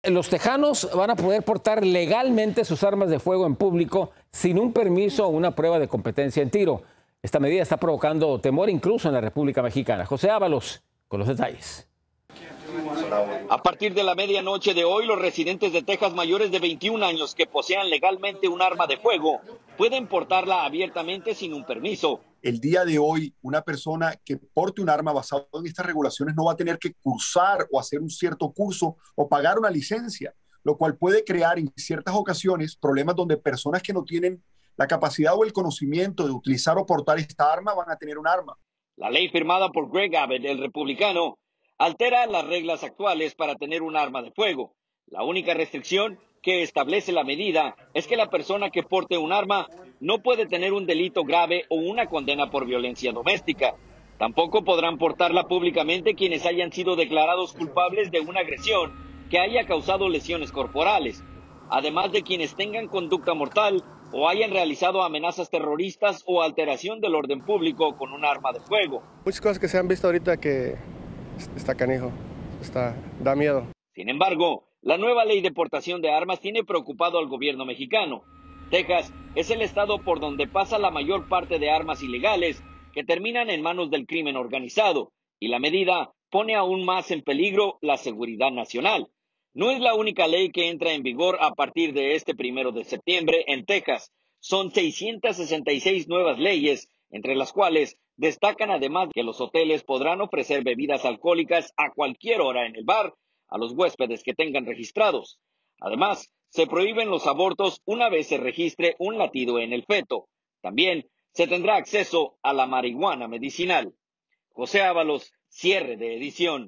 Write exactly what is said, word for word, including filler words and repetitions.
los tejanos van a poder portar legalmente sus armas de fuego en público sin un permiso o una prueba de competencia en tiro. Esta medida está provocando temor incluso en la República Mexicana. José Ábalos con los detalles. A partir de la medianoche de hoy, los residentes de Texas mayores de veintiún años que posean legalmente un arma de fuego pueden portarla abiertamente sin un permiso. El día de hoy, una persona que porte un arma basado en estas regulaciones no va a tener que cursar o hacer un cierto curso o pagar una licencia, lo cual puede crear en ciertas ocasiones problemas donde personas que no tienen la capacidad o el conocimiento de utilizar o portar esta arma van a tener un arma. La ley firmada por Greg Abbott, el republicano, altera las reglas actuales para tener un arma de fuego. La única restricción que establece la medida es que la persona que porte un arma no puede tener un delito grave o una condena por violencia doméstica. Tampoco podrán portarla públicamente quienes hayan sido declarados culpables de una agresión que haya causado lesiones corporales, además de quienes tengan conducta mortal o hayan realizado amenazas terroristas o alteración del orden público con un arma de fuego. Muchas cosas que se han visto ahorita que está canijo, está, da miedo. Sin embargo, la nueva ley de portación de armas tiene preocupado al gobierno mexicano. Texas es el estado por donde pasa la mayor parte de armas ilegales que terminan en manos del crimen organizado, y la medida pone aún más en peligro la seguridad nacional. No es la única ley que entra en vigor a partir de este primero de septiembre en Texas. Son seiscientas sesenta y seis nuevas leyes, entre las cuales destacan además que los hoteles podrán ofrecer bebidas alcohólicas a cualquier hora en el bar a los huéspedes que tengan registrados. Además, se prohíben los abortos una vez se registre un latido en el feto. También se tendrá acceso a la marihuana medicinal. José Ábalos, cierre de edición.